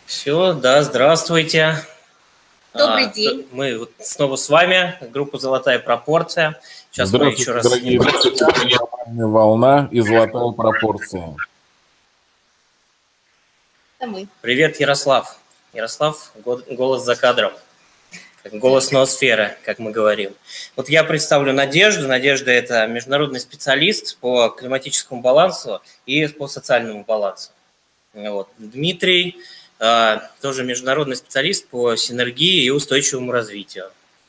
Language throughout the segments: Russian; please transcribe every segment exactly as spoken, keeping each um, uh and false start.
Все, да, здравствуйте. Добрый А, день. Мы вот снова с вами, группа «Золотая пропорция». Сейчас мы еще Здравствуйте, раз... дорогие друзья. Программе «Волна» и «Золотая пропорция». Это мы. Привет, Ярослав. Ярослав, голос за кадром. Голос ноосферы, как мы говорим. Вот я представлю Надежду. Надежда – это международный специалист по климатическому балансу и по социальному балансу. Вот. Дмитрий тоже международный специалист по синергии и устойчивому развитию.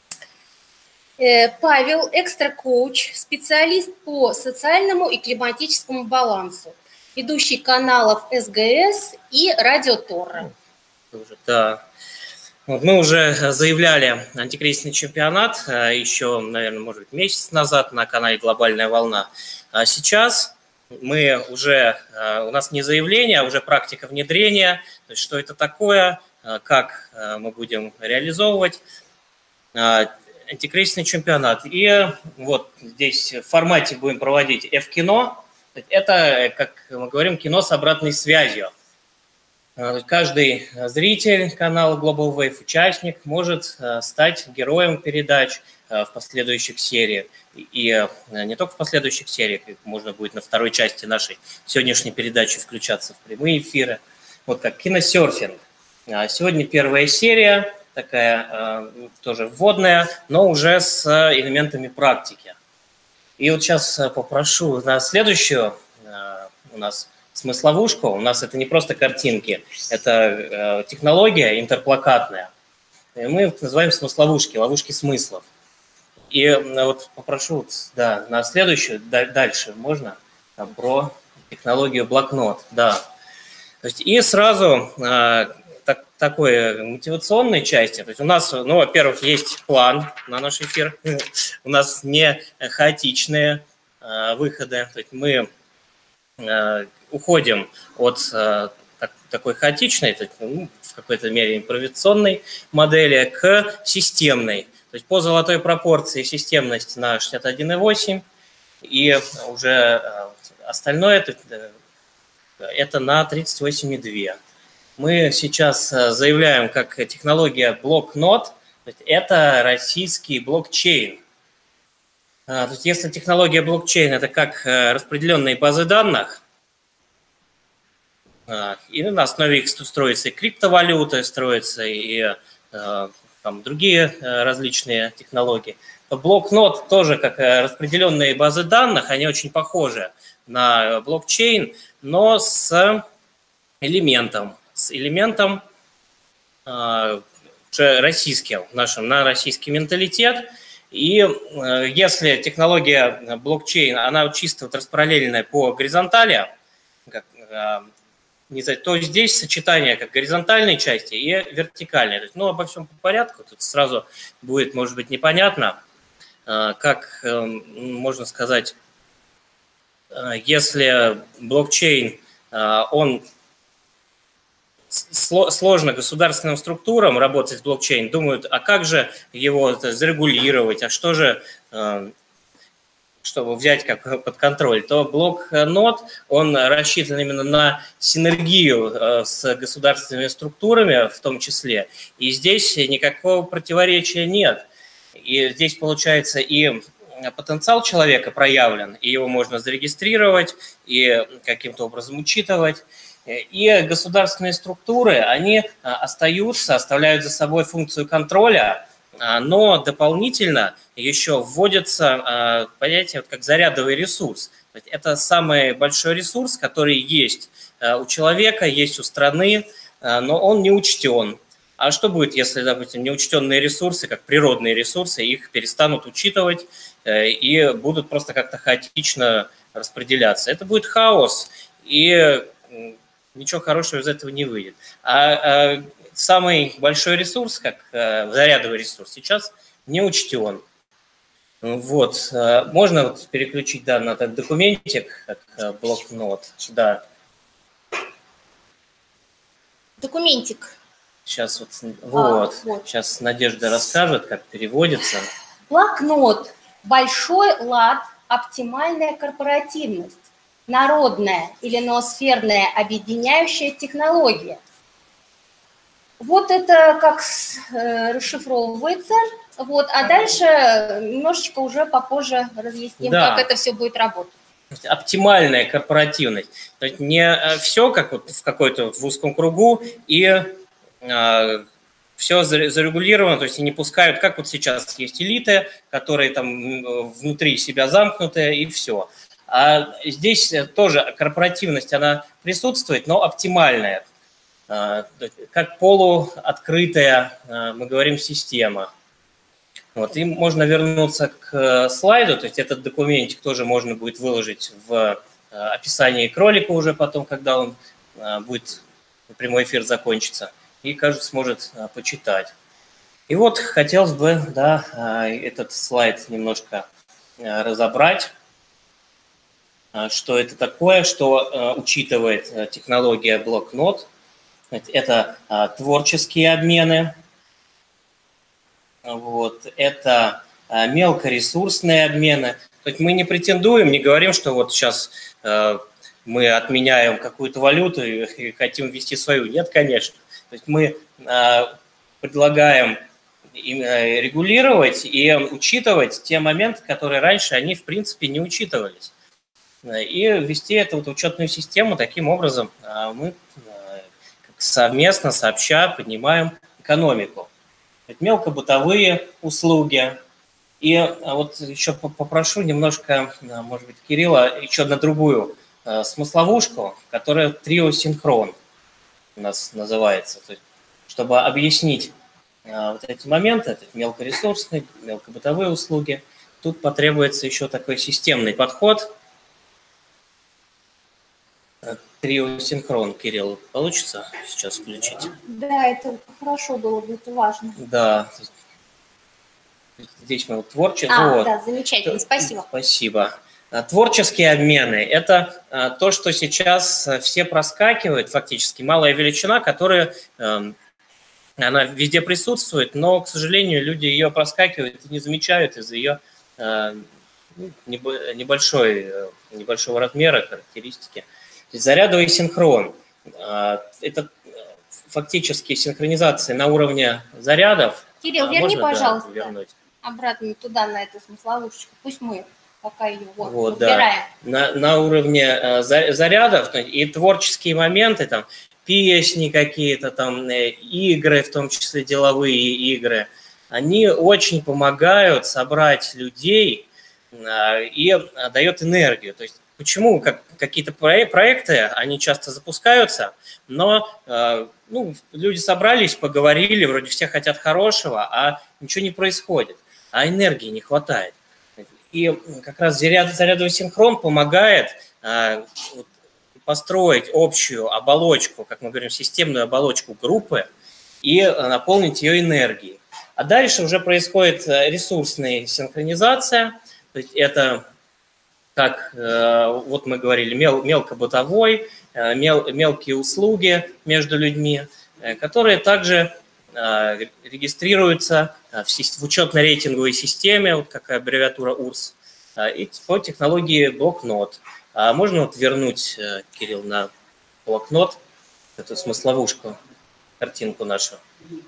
Павел – экстра-коуч, специалист по социальному и климатическому балансу, ведущий каналов эс гэ эс и Радио Торра. Да. Вот мы уже заявляли антикризисный чемпионат еще, наверное, может быть, месяц назад на канале «Глобальная волна». А сейчас мы уже, у нас не заявление, а уже практика внедрения, то есть что это такое, как мы будем реализовывать антикризисный чемпионат. И вот здесь в формате будем проводить F-кино. Это, как мы говорим, кино с обратной связью. Каждый зритель канала Global Wave, участник, может стать героем передач в последующих сериях. И не только в последующих сериях, можно будет на второй части нашей сегодняшней передачи включаться в прямые эфиры. Вот как киносерфинг. Сегодня первая серия, такая тоже вводная, но уже с элементами практики. И вот сейчас попрошу на следующую у нас смысловушку. У нас это не просто картинки, это технология интерплакатная. И мы называем смысловушки, ловушки смыслов. И вот попрошу, вот, да, на следующую, дальше можно, там, про технологию блокнот, да. То есть, и сразу э, так, такой мотивационной части, то есть у нас, ну, во-первых, есть план на наш эфир, у нас не хаотичные э, выходы, то есть мы э, уходим от э, так, такой хаотичной, то есть, ну, в какой-то мере импровизационной модели к системной. То есть по золотой пропорции системность на шестьдесят один и восемь, и уже остальное это, это на тридцать восемь и два. Мы сейчас заявляем как технология блокнот, это российский блокчейн. То есть если технология блокчейн это как распределенные базы данных, и на основе их строятся и криптовалюты, строятся и там другие различные технологии. Блокнот тоже как распределенные базы данных, они очень похожи на блокчейн, но с элементом, с элементом э, российским, нашим, на российский менталитет. И э, если технология блокчейн, она чисто вот распараллельная по горизонтали, как, э, не знаю, то здесь сочетание как горизонтальной части и вертикальной. То есть, ну, обо всем по порядку. Тут сразу будет, может быть, непонятно, как можно сказать, если блокчейн, он сложно государственным структурам работать с блокчейн, думают, а как же его зарегулировать, а что же... чтобы взять как под контроль, то блокнот, он рассчитан именно на синергию с государственными структурами в том числе. И здесь никакого противоречия нет. И здесь получается и потенциал человека проявлен, и его можно зарегистрировать, и каким-то образом учитывать. И государственные структуры, они остаются, оставляют за собой функцию контроля, но дополнительно еще вводится понятие как зарядовый ресурс. Это самый большой ресурс, который есть у человека, есть у страны, но он не учтен. А что будет, если, допустим, неучтенные ресурсы, как природные ресурсы, их перестанут учитывать и будут просто как-то хаотично распределяться? Это будет хаос, и ничего хорошего из этого не выйдет. А самый большой ресурс, как э, зарядовый ресурс, сейчас не учтен. Вот. Э, можно вот переключить, да, на этот документик, как э, блокнот. Да. Документик. Сейчас вот, вот. А, вот. Сейчас Надежда расскажет, как переводится. Блокнот. Большой лад, оптимальная корпоративность. Народная или ноосферная объединяющая технология. Вот это как э, расшифровывается. Вот, а дальше немножечко уже попозже разъясним, да, как это все будет работать. Оптимальная корпоративность. То есть не все как вот в какой-то в узком кругу и э, все зарегулировано, то есть и не пускают, как вот сейчас есть элиты, которые там внутри себя замкнутые, и все. А здесь тоже корпоративность, она присутствует, но оптимальная, э, как полуоткрытая, э, мы говорим, система. Вот, и можно вернуться к слайду, то есть этот документик тоже можно будет выложить в описании к ролику уже потом, когда он будет, прямой эфир закончится, и каждый сможет почитать. И вот хотелось бы, да, этот слайд немножко разобрать, что это такое, что учитывает технология блокнот. Это творческие обмены. Вот, это мелкоресурсные обмены. То есть мы не претендуем, не говорим, что вот сейчас э, мы отменяем какую-то валюту и, и хотим ввести свою. Нет, конечно. То есть мы э, предлагаем э, регулировать и учитывать те моменты, которые раньше они в принципе не учитывались. И ввести эту вот учетную систему таким образом э, мы э, совместно, сообща поднимаем экономику. Мелкобытовые услуги. И вот еще попрошу немножко, может быть, Кирилла, еще на другую смысловушку, которая триосинхрон у нас называется. То есть, чтобы объяснить вот эти моменты, это мелкоресурсные, мелкобытовые услуги, тут потребуется еще такой системный подход. Триосинхрон, Кирилл, получится сейчас включить? Да, это хорошо было бы, это важно. Да. Здесь мы вот творчество. А, вот. Да, замечательно, спасибо. Спасибо. Творческие обмены – это то, что сейчас все проскакивают, фактически, малая величина, которая, она везде присутствует, но, к сожалению, люди ее проскакивают и не замечают из-за ее небольшой, небольшого размера, характеристики. Зарядовый синхрон – это фактически синхронизация на уровне зарядов. Кирилл, верни, Можно, пожалуйста, да, вернуть? обратно туда, на эту смысловушечку. Пусть мы пока ее вот, вот, убираем. Да. На, на уровне зарядов и творческие моменты, там, песни какие-то, там, игры, в том числе деловые игры, они очень помогают собрать людей и дает энергию. То есть почему как, какие-то проекты, они часто запускаются, но э, ну, люди собрались, поговорили, вроде все хотят хорошего, а ничего не происходит, а энергии не хватает. И как раз зарядовый синхрон помогает э, построить общую оболочку, как мы говорим, системную оболочку группы и наполнить ее энергией. А дальше уже происходит ресурсная синхронизация, то есть это... как вот мы говорили, мел, мелкобытовой, мел, мелкие услуги между людьми, которые также регистрируются в, в учетно-рейтинговой системе, вот как аббревиатура УРС, и по технологии блокнот. А можно вот вернуть, Кирилл, на блокнот эту смысловушку, картинку нашу?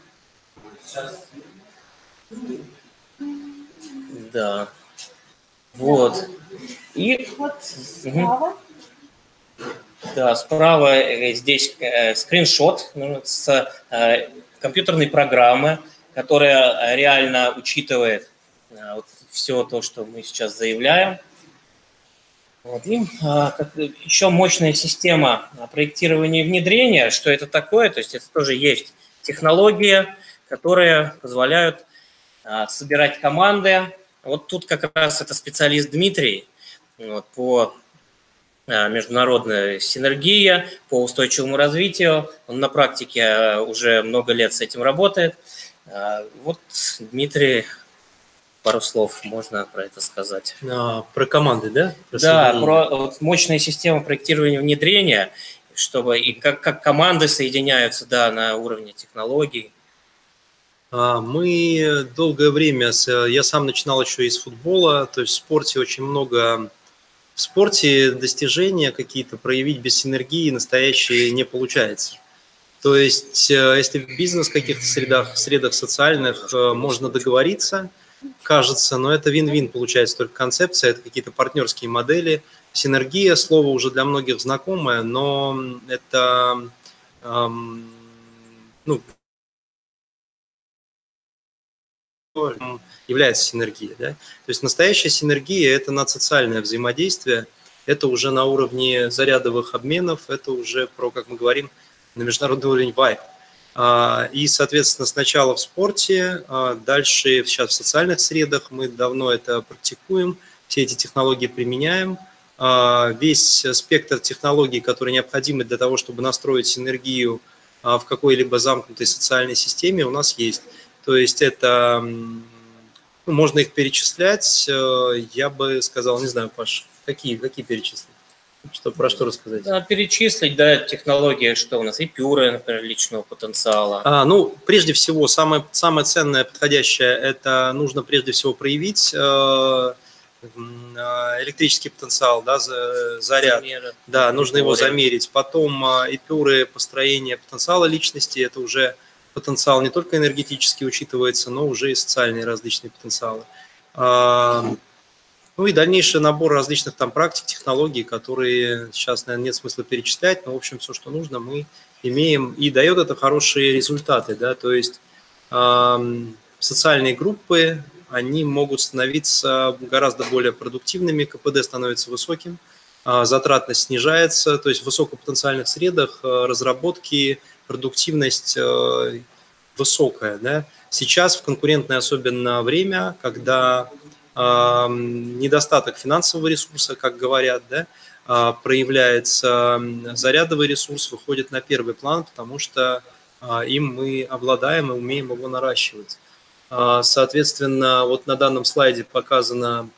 Да. Вот. И вот справа. Да, справа здесь скриншот с компьютерной программы, которая реально учитывает вот все то, что мы сейчас заявляем. Вот. И еще мощная система проектирования и внедрения. Что это такое? То есть это тоже есть технологии, которые позволяют собирать команды. Вот тут как раз это специалист Дмитрий вот, по международной синергии, по устойчивому развитию. Он на практике уже много лет с этим работает. Вот, Дмитрий, пару слов можно про это сказать. А, про команды, да? Про да, про вот, мощная система проектирования и внедрения, чтобы и как, как команды соединяются да, на уровне технологий. Мы долгое время, я сам начинал еще из футбола, то есть в спорте очень много, в спорте достижения какие-то проявить без синергии настоящие не получается. То есть, если в бизнес в каких-то средах, средах социальных можно договориться, кажется, но это вин-вин получается, только концепция, это какие-то партнерские модели. Синергия, слово уже для многих знакомое, но это, эм, ну, является синергией. Да? То есть настоящая синергия – это надсоциальное взаимодействие, это уже на уровне зарядовых обменов, это уже про, как мы говорим, на международный уровень вайб. И, соответственно, сначала в спорте, дальше сейчас в социальных средах мы давно это практикуем, все эти технологии применяем. Весь спектр технологий, которые необходимы для того, чтобы настроить синергию в какой-либо замкнутой социальной системе, у нас есть. То есть это, ну, можно их перечислять, я бы сказал, не знаю, Паш, какие, какие перечислить? Что, про что рассказать? Да, перечислить, да, технологии, что у нас, эпюры, например, личного потенциала. А, ну, прежде всего, самое, самое ценное, подходящее, это нужно прежде всего проявить э, электрический потенциал, да, заряд. Замеры, да, нужно его замерить. Потом эпюры построения потенциала личности, это уже потенциал не только энергетически учитывается, но уже и социальные различные потенциалы. Ну и дальнейший набор различных там практик, технологий, которые сейчас, наверное, нет смысла перечислять, но, в общем, все, что нужно, мы имеем, и дает это хорошие результаты, да, то есть э, социальные группы, они могут становиться гораздо более продуктивными, КПД становится высоким, э, затратность снижается, то есть в высокопотенциальных средах э, разработки, продуктивность э, высокая, да. Сейчас в конкурентное особенно время, когда недостаток финансового ресурса, как говорят, да, проявляется, зарядовый ресурс выходит на первый план, потому что им мы обладаем и умеем его наращивать. Соответственно, вот на данном слайде показано,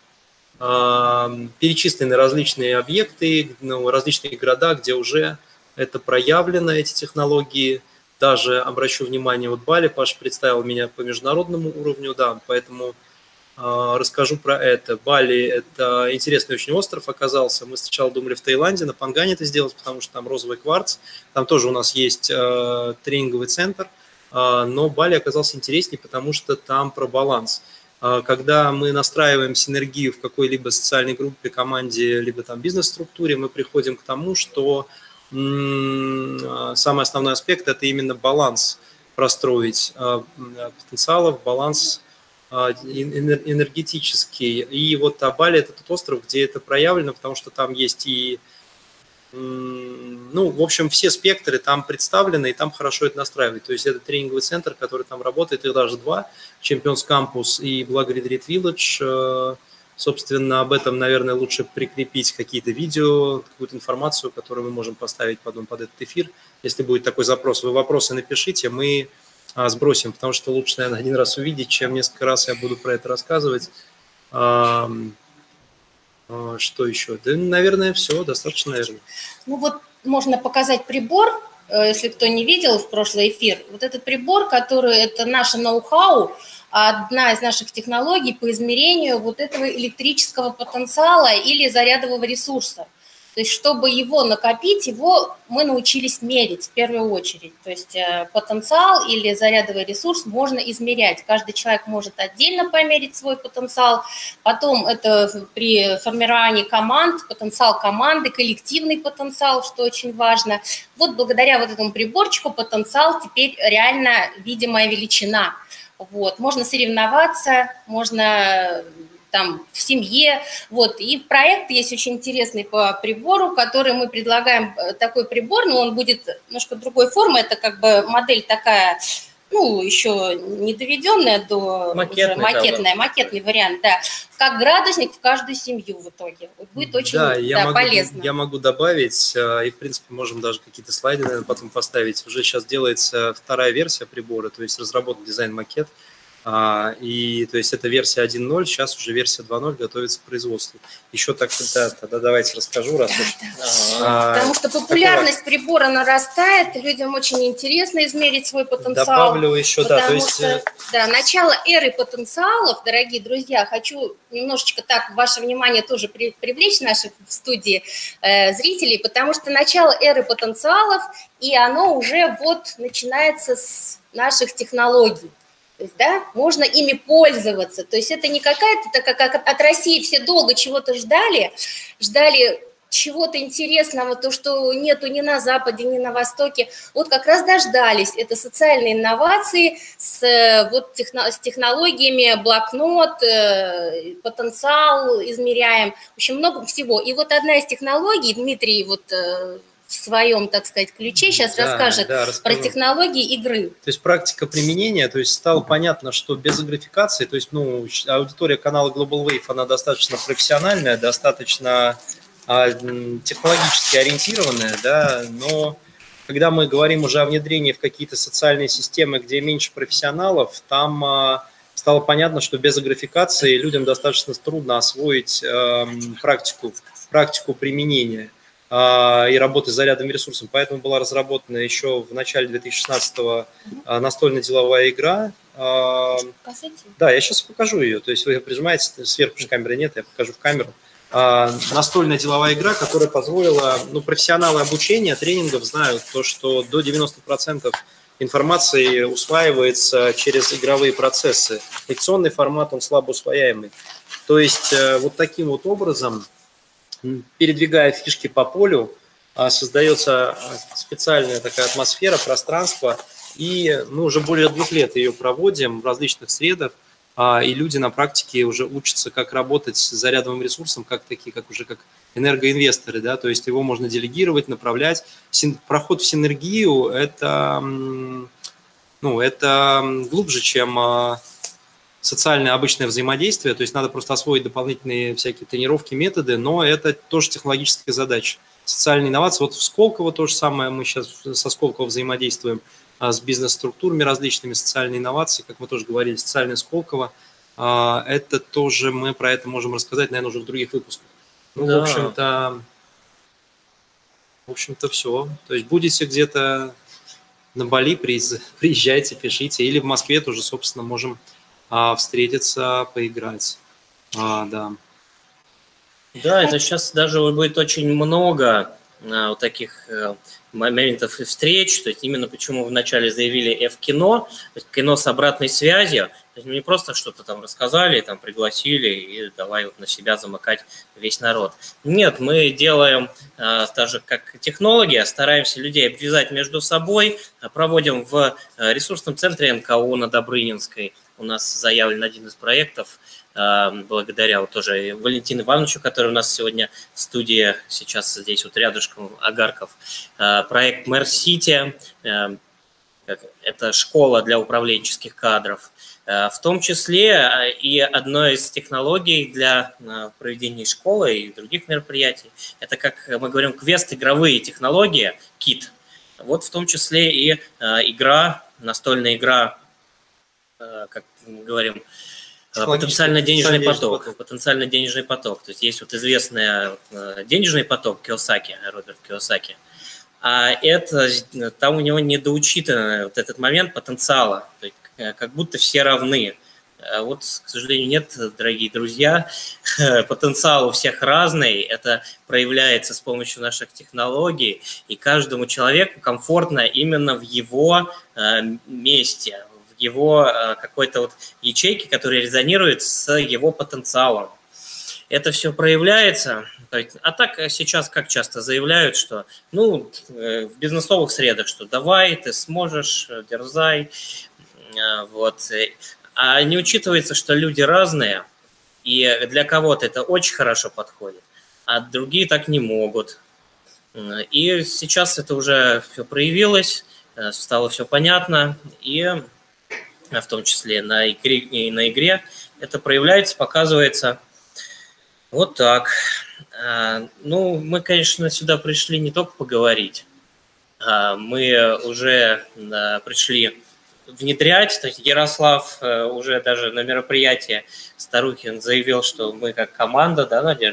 перечислены различные объекты, ну, различные города, где уже это проявлено, эти технологии. Даже обращу внимание, вот Бали, Паша представил меня по международному уровню, да, поэтому расскажу про это. Бали – это интересный очень остров оказался. Мы сначала думали в Таиланде, на Пангане это сделать, потому что там розовый кварц. Там тоже у нас есть э, тренинговый центр. Э, но Бали оказался интереснее, потому что там про баланс. Э, когда мы настраиваем синергию в какой-либо социальной группе, команде, либо там бизнес-структуре, мы приходим к тому, что м- самый основной аспект – это именно баланс простроить э, потенциалов, баланс энергетический. И вот Бали – это тот остров, где это проявлено, потому что там есть и, ну, в общем, все спектры там представлены, и там хорошо это настраивать. То есть это тренинговый центр, который там работает, их даже два, Champions Campus и Black Retreat Village. Собственно, об этом, наверное, лучше прикрепить какие-то видео, какую-то информацию, которую мы можем поставить потом под этот эфир. Если будет такой запрос, вы вопросы напишите, мы сбросим, потому что лучше, наверное, один раз увидеть, чем несколько раз я буду про это рассказывать. А, а, что еще? Да, наверное, все, достаточно, наверное. Ну вот можно показать прибор, если кто не видел в прошлый эфир. Вот этот прибор, который, это наше ноу-хау, одна из наших технологий по измерению вот этого электрического потенциала или зарядового ресурса. То есть, чтобы его накопить, его мы научились мерить в первую очередь. То есть, потенциал или зарядовый ресурс можно измерять. Каждый человек может отдельно померить свой потенциал. Потом это при формировании команд, потенциал команды, коллективный потенциал, что очень важно. Вот благодаря вот этому приборчику потенциал теперь реально видимая величина. Вот. Можно соревноваться, можно... там в семье, вот, и проект есть очень интересный по прибору, который мы предлагаем, такой прибор, но он будет немножко другой формы, это как бы модель такая, ну, еще не доведенная до макетная, макетная, макетный вариант, да, как градусник в каждую семью в итоге, будет очень да, да, я могу, полезно. Я могу добавить, и, в принципе, можем даже какие-то слайды, наверное, потом поставить, уже сейчас делается вторая версия прибора, то есть разработан дизайн-макет. А, и то есть это версия один ноль, сейчас уже версия два ноль готовится к производству. Еще так, да, тогда давайте расскажу, раз уж. А, Потому что популярность такого... прибора нарастает, людям очень интересно измерить свой потенциал. Добавлю еще, да, то есть... Что, да, начало эры потенциалов, дорогие друзья, хочу немножечко так ваше внимание тоже при, привлечь наших в студии э, зрителей, потому что начало эры потенциалов, и оно уже вот начинается с наших технологий. То есть, да, можно ими пользоваться. То есть это не какая-то, так как от России все долго чего-то ждали, ждали чего-то интересного, то, что нету ни на Западе, ни на Востоке. Вот как раз дождались. Это социальные инновации с, вот, техно, с технологиями, блокнот, потенциал измеряем. В общем, много всего. И вот одна из технологий, Дмитрий, вот... в своем, так сказать, ключе сейчас да, расскажет да, про технологии игры. То есть практика применения, то есть стало понятно, что без игрификации, то есть, ну, аудитория канала Global Wave, она достаточно профессиональная, достаточно а, технологически ориентированная, да, но когда мы говорим уже о внедрении в какие-то социальные системы, где меньше профессионалов, там а, стало понятно, что без игрификации людям достаточно трудно освоить а, практику, практику применения и работы с зарядным ресурсом. Поэтому была разработана еще в начале две тысячи шестнадцатого настольно-деловая игра. Покажите. Да, я сейчас покажу ее. То есть вы прижимаете, сверху же камеры нет, я покажу в камеру. Настольная-деловая игра, которая позволила, ну, профессионалы обучения, тренингов знают то, что до девяноста процентов информации усваивается через игровые процессы. Лекционный формат, он слабо усвояемый. То есть вот таким вот образом, передвигая фишки по полю, создается специальная такая атмосфера, пространство, и мы уже более двух лет ее проводим в различных средах, и люди на практике уже учатся, как работать с зарядовым ресурсом, как такие, как уже как энергоинвесторы, да, то есть его можно делегировать, направлять. Проход в синергию – это, ну, это глубже, чем социальное обычное взаимодействие, то есть надо просто освоить дополнительные всякие тренировки, методы, но это тоже технологическая задача. Социальные инновации, вот в Сколково то же самое, мы сейчас со Сколково взаимодействуем а, с бизнес-структурами различными, социальные инновации, как мы тоже говорили, социальное Сколково, а, это тоже мы про это можем рассказать, наверное, уже в других выпусках. Ну, да. в общем-то, в общем-то все. То есть будете где-то на Бали, приезжайте, пишите, или в Москве тоже, собственно, можем встретиться, поиграть. А, да. Да, это сейчас даже будет очень много а, вот таких а, моментов и встреч. То есть именно почему вначале заявили F-кино, кино с обратной связью. То есть не просто что-то там рассказали, там пригласили и давай вот на себя замыкать весь народ. Нет, мы делаем а, даже как технологи, стараемся людей обвязать между собой, проводим в ресурсном центре эн ка у на Добрынинской. У нас заявлен один из проектов, благодаря вот тоже Валентину Ивановичу, который у нас сегодня в студии, сейчас здесь вот рядышком, Агарков. Проект Мэр Сити, это школа для управленческих кадров. В том числе и одной из технологий для проведения школы и других мероприятий. Это, как мы говорим, квест-игровые технологии, кит. Вот в том числе и игра, настольная игра, как мы говорим, потенциально-денежный поток, поток. Потенциально-денежный поток. То есть есть вот известный денежный поток Кийосаки, Роберт Кийосаки. А это, там у него недоучитан вот этот момент потенциала. То есть как будто все равны. А вот, к сожалению, нет, дорогие друзья. Потенциал у всех разный. Это проявляется с помощью наших технологий. И каждому человеку комфортно именно в его месте, его какой-то вот ячейки, которые резонируют с его потенциалом. Это все проявляется. А так сейчас как часто заявляют, что ну, в бизнесовых средах, что давай, ты сможешь, дерзай. Вот. А не учитывается, что люди разные, и для кого-то это очень хорошо подходит, а другие так не могут. И сейчас это уже все проявилось, стало все понятно, и в том числе на игре, и на игре это проявляется, показывается. Вот так. Ну, мы, конечно, сюда пришли не только поговорить, мы уже пришли внедрять. То есть Ярослав уже даже на мероприятии Старухин заявил, что мы как команда, да, Надежда?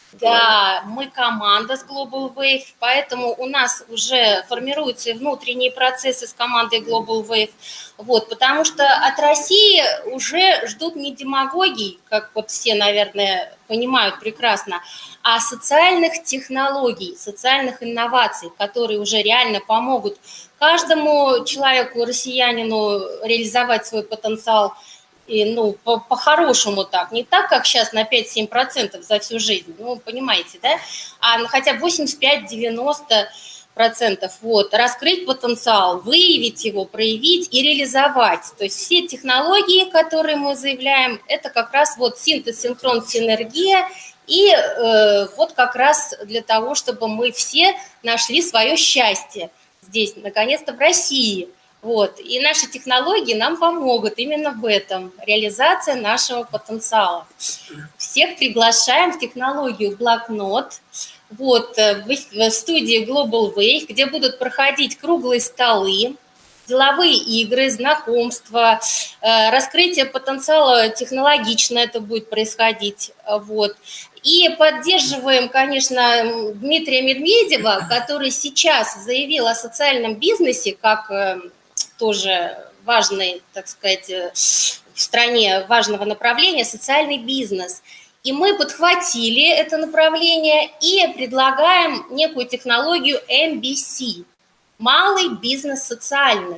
Да, мы команда с Global Wave, поэтому у нас уже формируются и внутренние процессы с командой Global Wave, вот, потому что от России уже ждут не демагогий, как вот все, наверное, понимают прекрасно, а социальных технологий, социальных инноваций, которые уже реально помогут каждому человеку, россиянину, реализовать свой потенциал. И, ну, по-хорошему так, не так, как сейчас на пять-семь процентов за всю жизнь, ну, понимаете, да, а хотя бы восемьдесят пять - девяносто процентов, вот, раскрыть потенциал, выявить его, проявить и реализовать. То есть все технологии, которые мы заявляем, это как раз вот синтез, синхрон, синергия, и э, вот как раз для того, чтобы мы все нашли свое счастье здесь, наконец-то в России. Вот. И наши технологии нам помогут именно в этом, реализация нашего потенциала. Всех приглашаем в технологию блокнот, вот, в студии Global Wave, где будут проходить круглые столы, деловые игры, знакомства, раскрытие потенциала технологично это будет происходить. Вот. И поддерживаем, конечно, Дмитрия Медведева, который сейчас заявил о социальном бизнесе как тоже важный, так сказать, в стране важного направления социальный бизнес. И мы подхватили это направление и предлагаем некую технологию эм би си – малый бизнес социальный.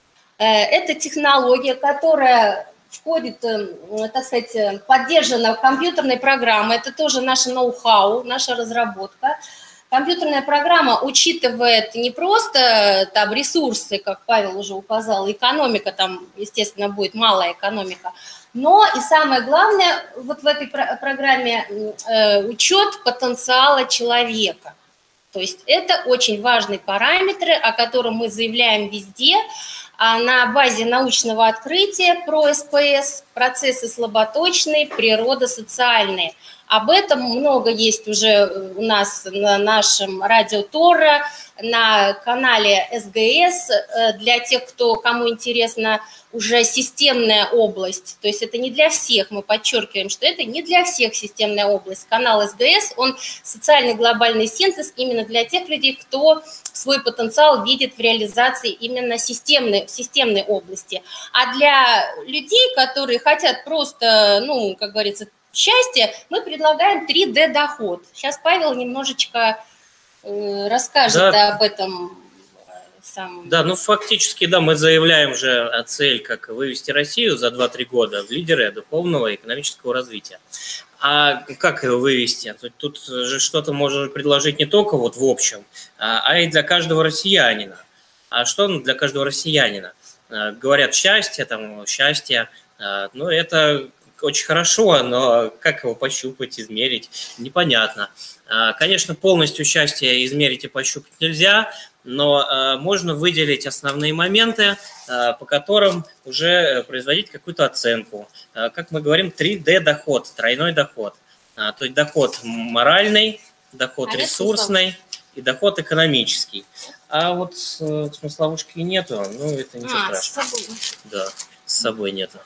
Это технология, которая входит, так сказать, поддержана компьютерной программой. Это тоже наше ноу-хау, наша разработка. Компьютерная программа учитывает не просто там ресурсы, как Павел уже указал, экономика там, естественно, будет малая экономика, но и самое главное вот в этой программе э, учет потенциала человека. То есть это очень важные параметры, о которых мы заявляем везде, а на базе научного открытия про эс пэ эс, процессы слаботочные, природа социальные. Об этом много есть уже у нас на нашем радио Тора, на канале эс гэ эс, для тех, кто, кому интересна уже системная область. То есть это не для всех, мы подчеркиваем, что это не для всех системная область. Канал эс гэ эс, он социальный глобальный синтез именно для тех людей, кто свой потенциал видит в реализации именно системной, системной области. А для людей, которые хотят просто, ну, как говорится, счастье, мы предлагаем три дэ доход. Сейчас Павел немножечко э, расскажет да. об этом. Сам. Да, ну фактически, да, мы заявляем же цель, как вывести Россию за два-три года в лидеры духовного и экономического развития. А как его вывести? Тут же что-то можно предложить не только вот в общем, а и для каждого россиянина. А что для каждого россиянина? Говорят счастье, там счастье, ну это очень хорошо, но как его пощупать, измерить, непонятно. Конечно, полностью счастье измерить и пощупать нельзя, но можно выделить основные моменты, по которым уже производить какую-то оценку. Как мы говорим, три дэ доход, тройной доход. То есть доход моральный, доход ресурсный и доход экономический. А вот смысловушки нету, ну это ничего а, страшного. С собой. Да, с собой нету.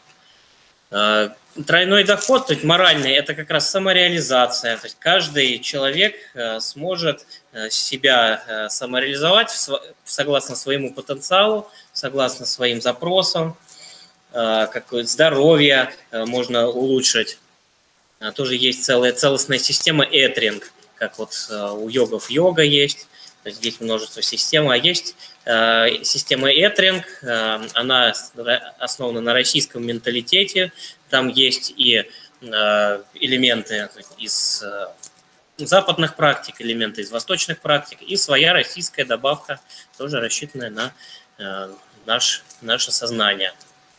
Тройной доход, то есть моральный, это как раз самореализация. То есть каждый человек сможет себя самореализовать согласно своему потенциалу, согласно своим запросам, какое здоровье можно улучшить. Тоже есть целая целостная система Этринг, как вот у йогов йога есть. То есть есть множество систем, а есть э, система Этринг, э, она основана на российском менталитете, там есть и э, элементы из э, западных практик, элементы из восточных практик, и своя российская добавка, тоже рассчитанная на э, наш, наше сознание.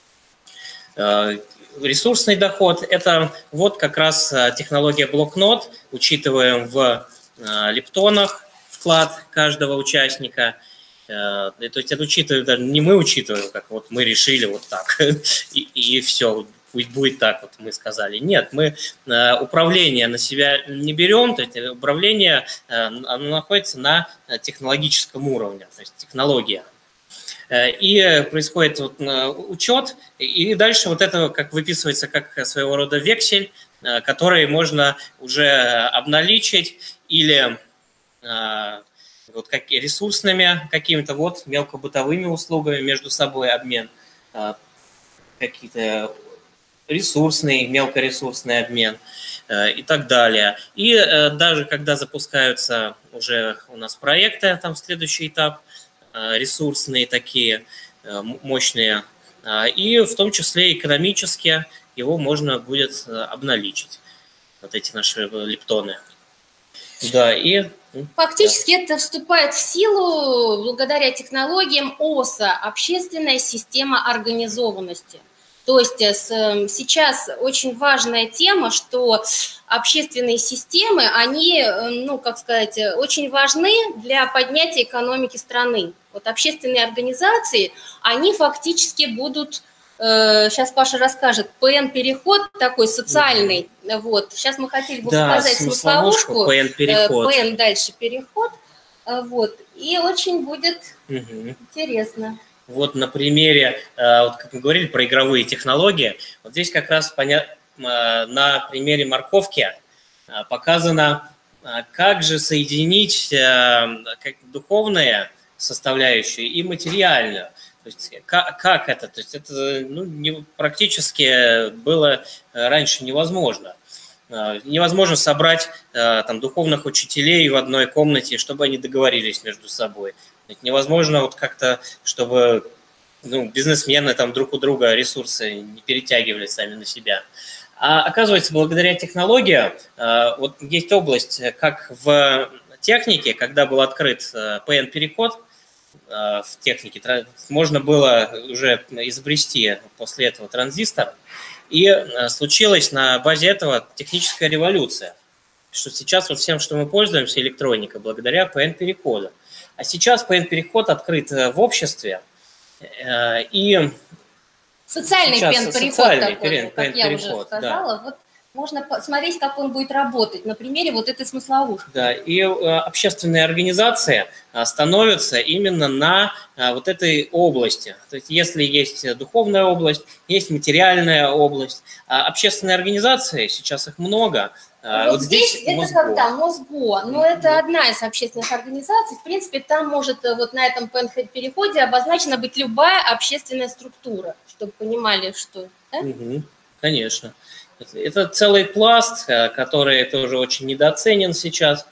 Э, ресурсный доход – это вот как раз технология блокнот, учитываем в э, лептонах, вклад каждого участника, то есть это учитываем, даже не мы учитываем, как вот мы решили вот так, и, и все, пусть будет так, вот мы сказали. Нет, мы управление на себя не берем, то есть управление оно находится на технологическом уровне, то есть технология. И происходит вот учет, и дальше вот это как выписывается как своего рода вексель, который можно уже обналичить или вот как ресурсными какими-то вот мелкобытовыми услугами между собой обмен, какие-то ресурсный, мелкоресурсный обмен и так далее. И даже когда запускаются уже у нас проекты, там следующий этап, ресурсные такие, мощные, и в том числе экономически его можно будет обналичить, вот эти наши лептоны. Да, и... Фактически да. Это вступает в силу благодаря технологиям ОСА, общественная система организованности. То есть сейчас очень важная тема, что общественные системы, они, ну, как сказать, очень важны для поднятия экономики страны. Вот общественные организации, они фактически будут, сейчас Паша расскажет, ПН-переход такой социальный. Mm-hmm. Вот. Сейчас мы хотели бы да, показать смысловушку. ПН-переход. ПН дальше переход. Вот. И очень будет mm-hmm. интересно. Вот на примере, вот как мы говорили про игровые технологии, вот здесь как раз на примере морковки показано, как же соединить как духовные составляющие и материальную. То есть как, как это? То есть это ну, не, практически было раньше невозможно. Невозможно собрать там, духовных учителей в одной комнате, чтобы они договорились между собой. Невозможно вот как-то, чтобы ну, бизнесмены там друг у друга ресурсы не перетягивали сами на себя. А оказывается, благодаря технологиям, вот есть область, как в технике, когда был открыт ПН-переход в технике, можно было уже изобрести после этого транзистор, и случилась на базе этого техническая революция, что сейчас вот всем, что мы пользуемся, электроника, благодаря ПН-переходу. А сейчас ПН-переход открыт в обществе, и социальный ПН-переход такой, как я уже сказала, да. Вот можно посмотреть, как он будет работать на примере вот этой смысловушки. Да, и общественные организации становятся именно на вот этой области. То есть если есть духовная область, есть материальная область. А общественные организации, сейчас их много. Вот, вот здесь, здесь это Мосго. Когда Мосго, но mm-hmm. это одна из общественных организаций. В принципе, там может вот на этом переходе обозначена быть любая общественная структура, чтобы понимали, что... Да? Mm-hmm. Конечно. Это целый пласт, который тоже очень недооценен сейчас.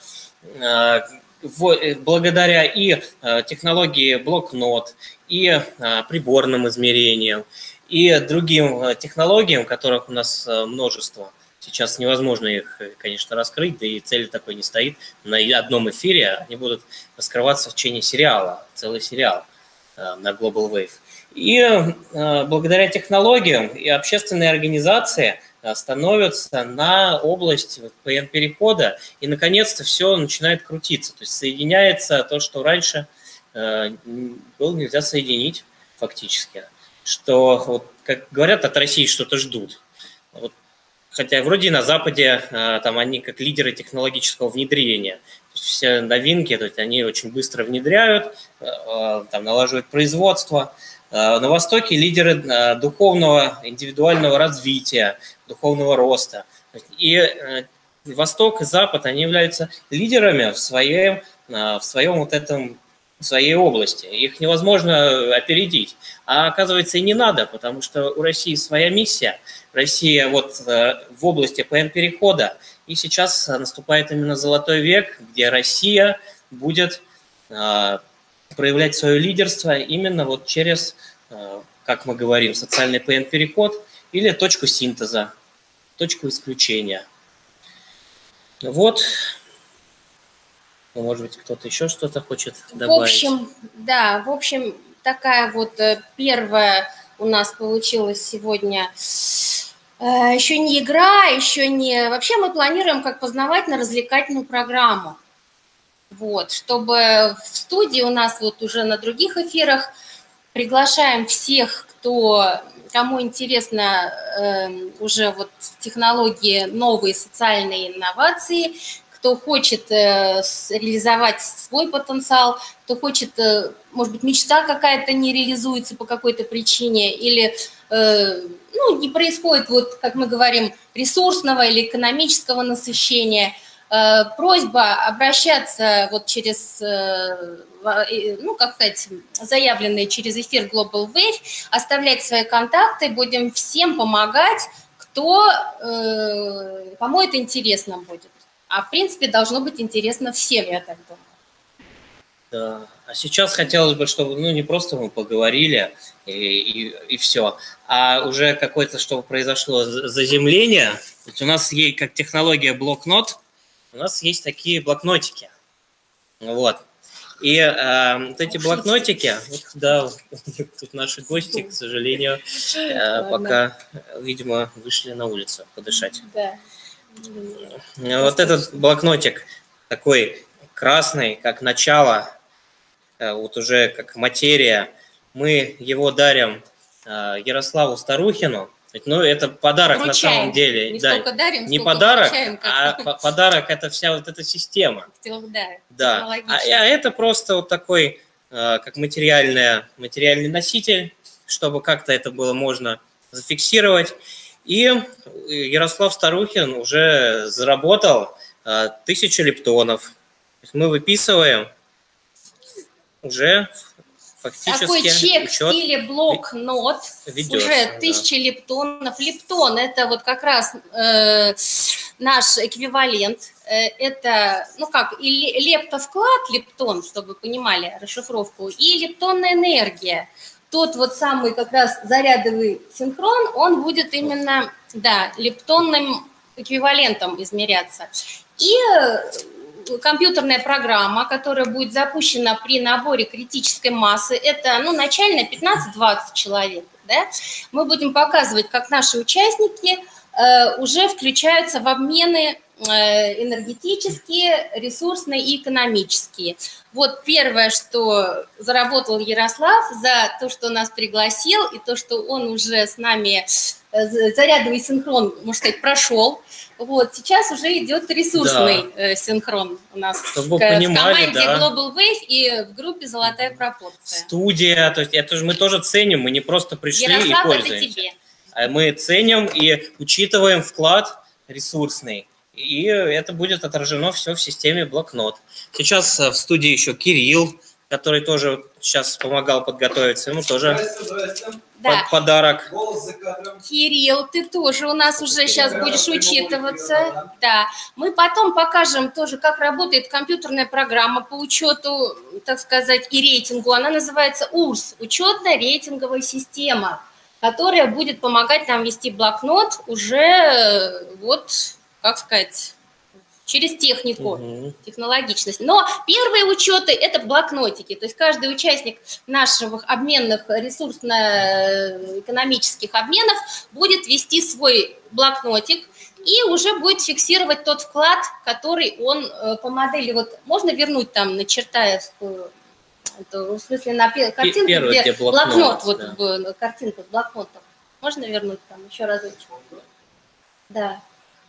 Благодаря и технологии блокнот, и приборным измерениям, и другим технологиям, которых у нас множество. Сейчас невозможно их, конечно, раскрыть, да и цели такой не стоит. На одном эфире они будут раскрываться в течение сериала, целый сериал на Global Wave. И благодаря технологиям и общественные организации становятся на область ПН-перехода, и, наконец-то, все начинает крутиться. То есть соединяется то, что раньше было нельзя соединить фактически. Что, вот, как говорят, от России что-то ждут. Вот, хотя вроде на Западе там они как лидеры технологического внедрения. Все новинки, то есть они очень быстро внедряют, там, налаживают производство. На Востоке лидеры духовного индивидуального развития, духовного роста. И Восток и Запад, они являются лидерами в своем, в своем вот этом, в своей области. Их невозможно опередить. А оказывается и не надо, потому что у России своя миссия. Россия вот в области ПН-перехода. И сейчас наступает именно золотой век, где Россия будет проявлять свое лидерство именно вот через, как мы говорим, социальный ПН-переход или точку синтеза, точку исключения. Вот. Может быть, кто-то еще что-то хочет добавить? В общем, да, в общем, такая вот первая у нас получилась сегодня еще не игра, еще не... Вообще мы планируем как познавательно-развлекательную программу. Вот, чтобы в студии у нас вот уже на других эфирах приглашаем всех, кто, кому интересно э, уже вот технологии, новые социальные инновации, кто хочет э, реализовать свой потенциал, кто хочет, э, может быть, мечта какая-то не реализуется по какой-то причине, или э, ну, не происходит, вот, как мы говорим, ресурсного или экономического насыщения. Э, просьба обращаться вот через, э, ну, как сказать, заявленные через эфир Global Wave, оставлять свои контакты, будем всем помогать, кто, э, кому это интересно будет. А в принципе должно быть интересно всем, я так думаю. Да. А сейчас хотелось бы, чтобы ну, не просто мы поговорили и, и, и все, а уже какое-то, чтобы произошло заземление. Ведь у нас есть как технология блокнот, у нас есть такие блокнотики. Вот. И э, вот эти блокнотики, вот, да, тут наши гости, к сожалению, э, пока, видимо, вышли на улицу подышать. Да. Вот этот блокнотик такой красный, как начало, э, вот уже как материя, мы его дарим э, Ярославу Старухину. Ну, это подарок Вручаем. На самом деле. Не да, столько дарим, не сколько подарок, вручаем, как... а подарок – это вся вот эта система. Да, да. А, а это просто вот такой, э, как материальный, материальный носитель, чтобы как-то это было можно зафиксировать. И Ярослав Старухин уже заработал э, тысячу лептонов. Мы выписываем уже... Фактически такой чек в учет стиле блокнот, ведется, уже тысяча да. лептонов. Лептон – это вот как раз э, наш эквивалент. Э, это, ну как, и лептовклад, лептон, чтобы вы понимали расшифровку, и лептонная энергия. Тот вот самый как раз зарядовый синхрон, он будет именно, да, лептонным эквивалентом измеряться. И компьютерная программа, которая будет запущена при наборе критической массы, это, ну, начально пятнадцать-двадцать человек, да? Мы будем показывать, как наши участники э, уже включаются в обмены э, энергетические, ресурсные и экономические. Вот первое, что заработал Ярослав за то, что нас пригласил, и то, что он уже с нами э, зарядовый синхрон, можно сказать, прошел. Вот, сейчас уже идет ресурсный да. э, синхрон у нас в, понимали, в команде да. Global Wave и в группе «Золотая пропорция». Студия, то есть это же мы тоже ценим, мы не просто пришли Ярослав, и пользуемся. это тебе. Мы ценим и учитываем вклад ресурсный, и это будет отражено все в системе блокнот. Сейчас в студии еще Кирилл, который тоже сейчас помогал подготовиться, ему тоже здрасте, здрасте. Да. Подарок. Кирилл, ты тоже у нас уже сейчас будешь учитываться. Да. Мы потом покажем тоже, как работает компьютерная программа по учету, так сказать, и рейтингу. Она называется УРС, учетно-рейтинговая система, которая будет помогать нам вести блокнот уже, вот, как сказать, через технику, угу. технологичность. Но первые учеты – это блокнотики. То есть каждый участник наших обменных ресурсно-экономических обменов будет вести свой блокнотик и уже будет фиксировать тот вклад, который он по модели. Вот можно вернуть там на Чертаевскую, в смысле на картинку, Первый, где, где блокнот, вот да. картинка с блокнотом. Можно вернуть там еще разочек? Да.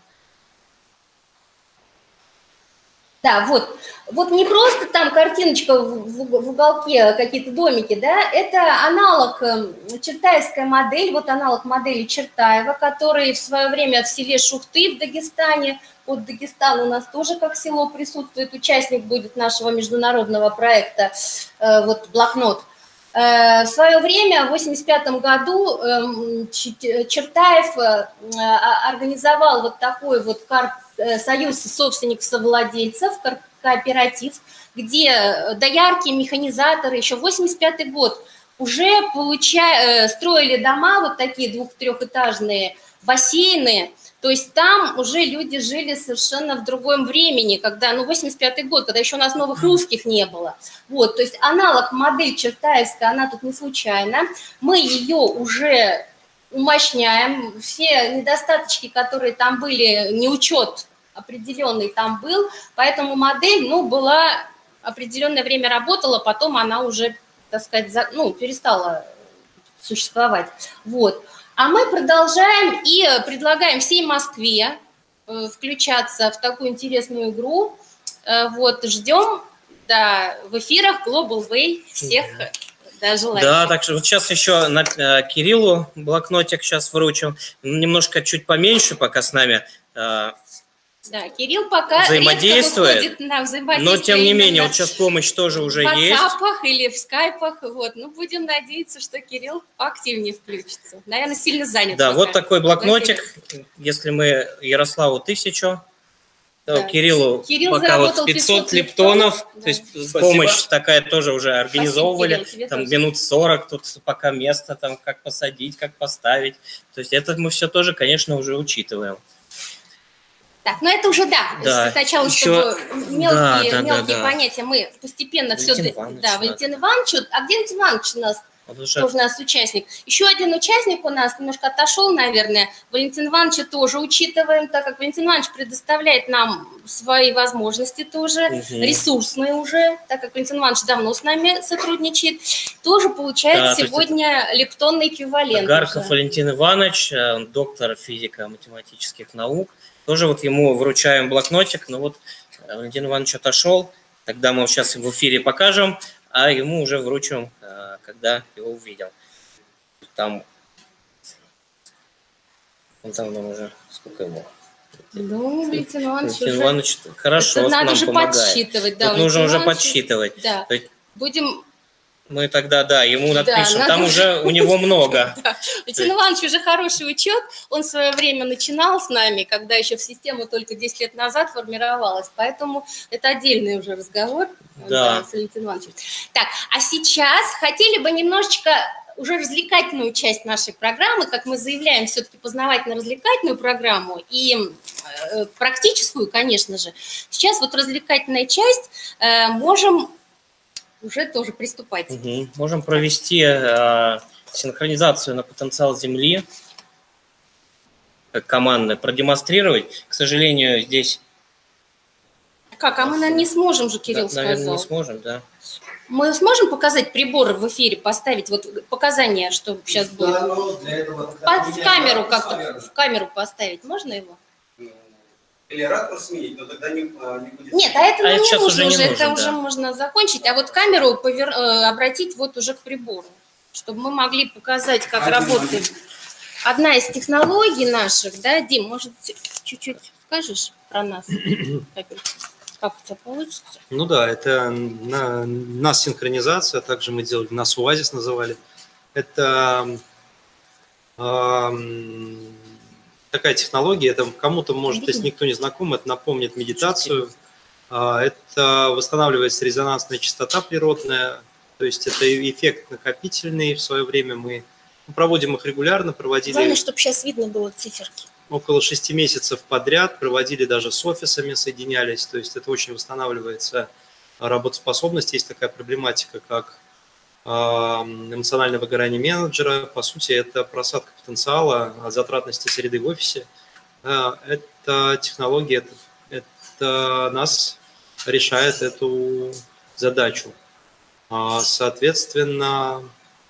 Да, вот, вот не просто там картиночка в, в, в уголке, какие-то домики, да, это аналог, чертаевская модель, вот аналог модели Чертаева, который в свое время в селе Шухты в Дагестане, вот Дагестан у нас тоже как село присутствует, участник будет нашего международного проекта, э, вот блокнот. Э, в свое время, в восемьдесят пятом году, э, Чертаев э, организовал вот такой вот карт, союз собственников-совладельцев, кооператив, где доярки, механизаторы, еще восемьдесят пятый год уже получа... строили дома, вот такие двух-трехэтажные бассейны, то есть там уже люди жили совершенно в другом времени, когда, ну, восемьдесят пятый год, когда еще у нас новых русских не было. Вот, то есть аналог модель Чертаевская, она тут не случайна, мы ее уже умощняем, все недостаточки, которые там были, неучет определенный там был, поэтому модель, ну, была определенное время работала, потом она уже, так сказать, за, ну, перестала существовать. Вот. А мы продолжаем и предлагаем всей Москве включаться в такую интересную игру. Вот, ждем, да, в эфирах Global Way всех, да, желающих. Да, так что вот сейчас еще на э, Кириллу блокнотик сейчас вручим. Немножко чуть поменьше пока с нами. Э, Да, Кирилл пока взаимодействует, на взаимодействие, но тем не менее, вот сейчас помощь тоже уже в есть. В WhatsApp или в скайпах, вот, ну, будем надеяться, что Кирилл активнее включится. Наверное, сильно занят. Да, пока. вот такой блокнотик, если мы Ярославу тысячу, то да. Кириллу Кирилл пока вот пятьсот лептонов, лептонов да. То есть Спасибо. Помощь такая тоже уже организовывали, Спасибо, Кирилл, там тоже. Минут сорок, тут пока место, там как посадить, как поставить, то есть это мы все тоже, конечно, уже учитываем. Так, ну это уже да, да. Сначала, Еще... чтобы мелкие, да, да, мелкие да, понятия мы постепенно Валентин все... Иванович, да, Валентин Иванович, а где Валентин Иванович у нас? Уже... Тоже у нас участник. Еще один участник у нас немножко отошел, наверное. Валентин Иванович тоже учитываем, так как Валентин Иванович предоставляет нам свои возможности тоже, угу. ресурсные уже, так как Валентин Иванович давно с нами сотрудничает, тоже получает да, сегодня это... лептонный эквивалент. Гарков Валентин Иванович, доктор физико-математических наук. Тоже вот ему вручаем блокнотик, но вот Валентин Иванович отошел, тогда мы сейчас в эфире покажем, а ему уже вручим, когда его увидел. Там, он там нам уже, сколько ему? Ну, Валентин Иванович, Валентин Иванович уже... хорошо это надо нам же помогает. Подсчитывать, да, Тут нужно Иванович... уже подсчитывать. Да. То есть... Будем... Мы тогда, да, ему напишем, да, там надо... уже у него много. да. Валентин Иванович уже хороший учет, он в свое время начинал с нами, когда еще в систему только десять лет назад формировалась, поэтому это отдельный уже разговор да. Да, с Валентином Ивановичем. Так, а сейчас хотели бы немножечко уже развлекательную часть нашей программы, как мы заявляем, все-таки познавательно-развлекательную программу и э, практическую, конечно же. Сейчас вот развлекательная часть, э, можем... уже тоже приступать. Угу. Можем провести э, синхронизацию на потенциал Земли, как командно, продемонстрировать. К сожалению, здесь... Как? А мы, наверное, не сможем же, Кирилл да, наверное, сказал. не сможем, да. Мы сможем показать приборы в эфире, поставить вот показания, что сейчас будет? Да, но для этого... Под, в камеру как-то, в камеру поставить. Можно его? Или ракурс сменить, но тогда не, не будет... Нет, а это а не нужно уже, уже, не это нужен, уже да. можно закончить. А вот камеру повер... обратить вот уже к прибору, чтобы мы могли показать, как один, работает. Один. Одна из технологий наших, да, Дим, может, чуть-чуть скажешь про нас? Как у тебя получится? Ну да, это на, нас синхронизация, также мы делали, нас Оазис называли. Это... Эм, такая технология, это кому-то, может, если никто не знаком, это напомнит медитацию. Это восстанавливается резонансная частота природная, то есть это эффект накопительный. В свое время мы проводим их регулярно, проводили... Главное, чтобы сейчас видно было циферки. Около шести месяцев подряд, проводили даже с офисами, соединялись, то есть это очень восстанавливается работоспособность. Есть такая проблематика, как эмоциональное выгорание менеджера. По сути, это просадка потенциала, затратности среды в офисе. Эта технология, это, это нас решает эту задачу. Соответственно,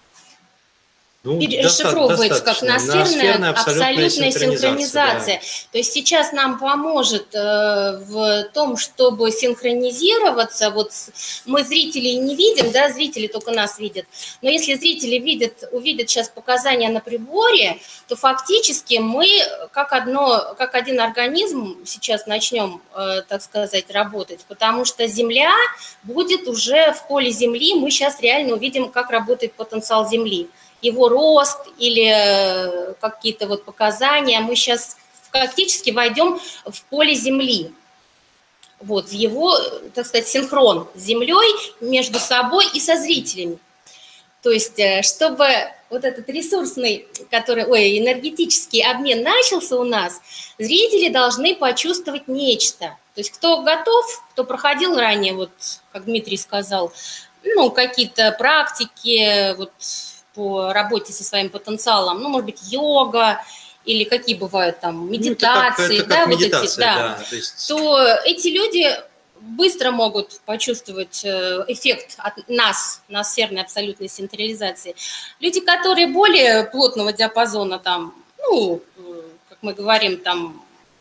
ну, расшифровывается как ноосферная, ноосферная абсолютная, абсолютная синхронизация. синхронизация. Да. То есть сейчас нам поможет э, в том, чтобы синхронизироваться. Вот мы зрителей не видим, да, зрители только нас видят. Но если зрители видят, увидят сейчас показания на приборе, то фактически мы как, одно, как один организм сейчас начнем, э, так сказать, работать. Потому что Земля будет уже в поле Земли, мы сейчас реально увидим, как работает потенциал Земли. Его рост или какие-то вот показания, мы сейчас фактически войдем в поле Земли, вот, в его, так сказать, синхрон с Землей между собой и со зрителями. То есть, чтобы вот этот ресурсный, который, ой, энергетический обмен начался у нас, зрители должны почувствовать нечто. То есть, кто готов, кто проходил ранее, вот, как Дмитрий сказал, ну, какие-то практики, вот, по работе со своим потенциалом, ну, может быть, йога или какие бывают там медитации, ну, это как, это да, как вот медитация, эти, да, да, то есть... то эти люди быстро могут почувствовать эффект от нас, ноосферной абсолютной синхронизации. Люди, которые более плотного диапазона, там, ну, как мы говорим, там,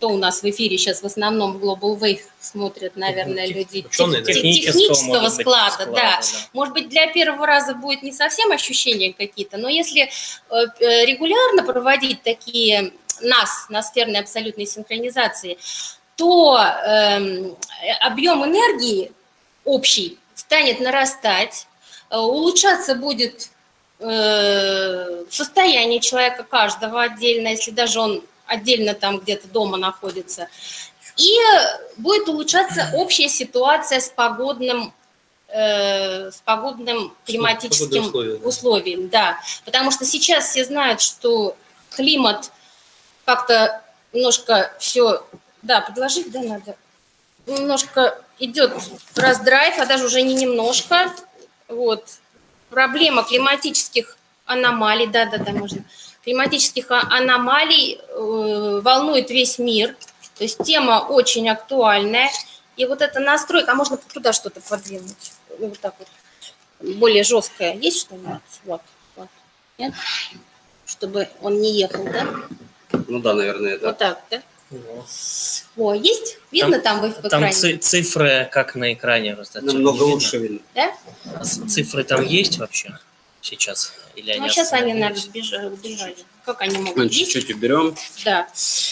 кто у нас в эфире сейчас в основном Global Wave смотрят, наверное, люди Ученые, тех, технического, технического может быть, склада, склада, да. да. Может быть, для первого раза будет не совсем ощущения какие-то, но если регулярно проводить такие нас, ноосферной абсолютной синхронизации, то э, объем энергии общий станет нарастать, улучшаться будет э, состояние человека каждого отдельно, если даже он отдельно там где-то дома находится, и будет улучшаться общая ситуация с погодным, э, с погодным климатическим условия, да. условием, да, потому что сейчас все знают, что климат как-то немножко все, да, подложить, да, надо, немножко идет раздрайв, а даже уже не немножко, вот, проблема климатических аномалий, да-да-да, можно, климатических аномалий э, волнует весь мир, то есть тема очень актуальная, и вот эта настройка, а можно туда что-то подвинуть, вот так вот, более жесткое, есть что-нибудь? Вот, вот, нет? Чтобы он не ехал, да? Ну да, наверное, да. Вот так, да? О. О, есть? Видно там, там в экране? Там цифры как на экране. Намного лучше видно. Да? Цифры там есть вообще сейчас? Или ну, они сейчас они, наверное, сбежали. Как они могут Мы есть? чуть-чуть уберем. Да.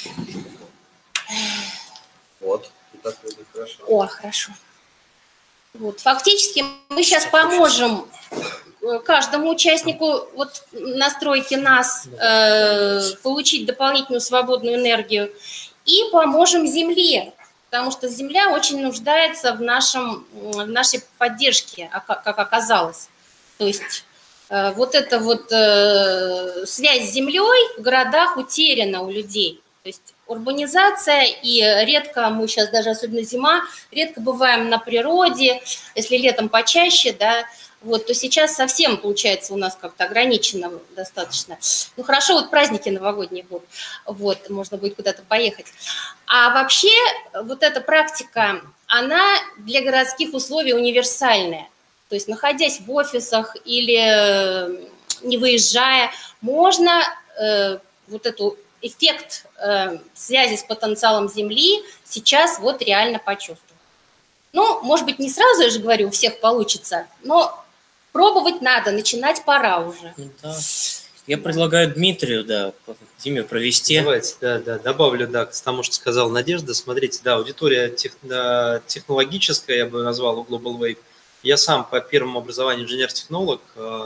Вот. Так будет хорошо. О, хорошо. Вот. Фактически мы сейчас поможем каждому участнику вот настройки нас э, получить дополнительную свободную энергию и поможем Земле, потому что Земля очень нуждается в, нашем, в нашей поддержке, как оказалось. То есть э, вот эта вот э, связь с Землей в городах утеряна у людей. То есть урбанизация, и редко, мы сейчас даже, особенно зима, редко бываем на природе, если летом почаще, да, вот, то сейчас совсем, получается, у нас как-то ограничено достаточно. Ну, хорошо, вот праздники новогодние будут, вот, можно будет куда-то поехать. А вообще, вот эта практика, она для городских условий универсальная. То есть, находясь в офисах или не выезжая, можно э, вот эту эффект э, связи с потенциалом Земли сейчас вот реально почувствовать. Ну, может быть, не сразу, я же говорю, у всех получится, но пробовать надо, начинать пора уже. Да. Я предлагаю Дмитрию, да, Диме провести. Давайте, да, да, добавлю, да, к тому, что сказала Надежда. Смотрите, да, аудитория тех, да, технологическая, я бы назвал у Global Wave. Я сам по первому образованию инженер-технолог,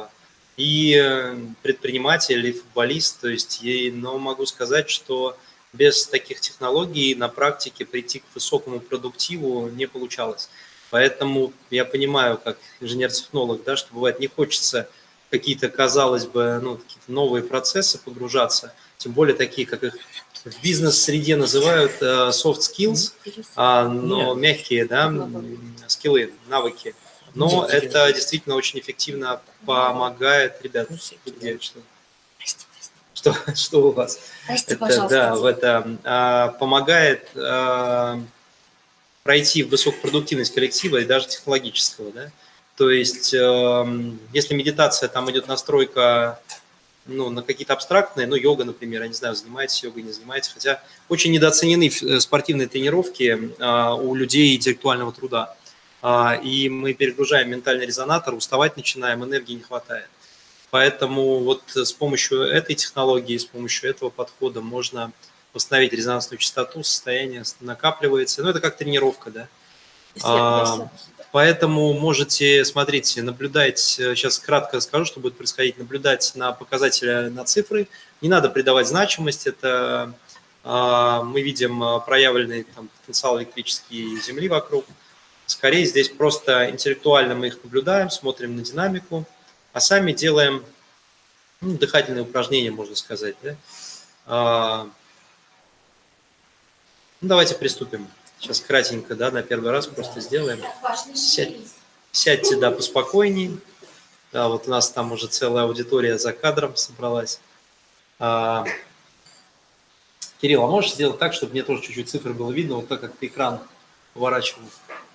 и предприниматель, и футболист, то есть, и, но могу сказать, что без таких технологий на практике прийти к высокому продуктиву не получалось. Поэтому я понимаю, как инженер-технолог, да, что бывает не хочется какие-то, казалось бы, ну, какие-то новые процессы погружаться, тем более такие, как их в бизнес-среде называют soft skills, но мягкие, да, скиллы, навыки. Но это действительно очень эффективно помогает, ребят, где, что, что, что у вас? Прости, это, пожалуйста. Да, в это а, помогает а, пройти высокопродуктивность коллектива и даже технологического, да. То есть, а, если медитация, там идет настройка, ну, на какие-то абстрактные, ну, йога, например, я не знаю, занимаетесь йогой, не занимаетесь, хотя очень недооценены спортивные тренировки а, у людей интеллектуального труда. И мы перегружаем ментальный резонатор, уставать начинаем, энергии не хватает. Поэтому вот с помощью этой технологии, с помощью этого подхода можно восстановить резонансную частоту, состояние накапливается. Ну, это как тренировка, да. А, поэтому можете, смотрите, наблюдать, сейчас кратко скажу, что будет происходить, наблюдать на показатели, на цифры. Не надо придавать значимость, это а, мы видим проявленный там, потенциал электрический Земли вокруг. Скорее здесь просто интеллектуально мы их наблюдаем, смотрим на динамику, а сами делаем ну, дыхательные упражнения, можно сказать. Да? А, ну, давайте приступим. Сейчас кратенько, да, на первый раз просто сделаем. Сядь, сядьте, да, поспокойнее. Да, вот у нас там уже целая аудитория за кадром собралась. А, Кирилл, а можешь сделать так, чтобы мне тоже чуть-чуть цифры было видно, вот так, как ты экран поворачивал?